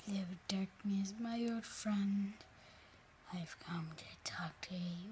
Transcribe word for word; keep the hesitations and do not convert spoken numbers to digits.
Hello, darkness, my old friend. I've come to talk to you